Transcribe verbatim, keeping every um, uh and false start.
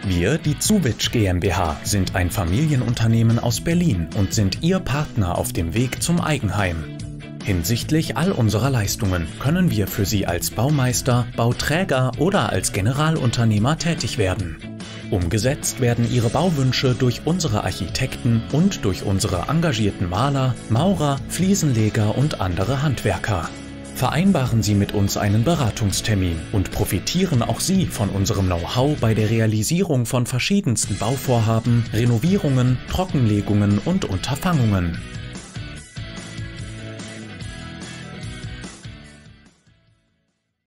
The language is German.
Wir, die Zuwitsch GmbH, sind ein Familienunternehmen aus Berlin und sind Ihr Partner auf dem Weg zum Eigenheim. Hinsichtlich all unserer Leistungen können wir für Sie als Baumeister, Bauträger oder als Generalunternehmer tätig werden. Umgesetzt werden Ihre Bauwünsche durch unsere Architekten und durch unsere engagierten Maler, Maurer, Fliesenleger und andere Handwerker. Vereinbaren Sie mit uns einen Beratungstermin und profitieren auch Sie von unserem Know-how bei der Realisierung von verschiedensten Bauvorhaben, Renovierungen, Trockenlegungen und Unterfangungen.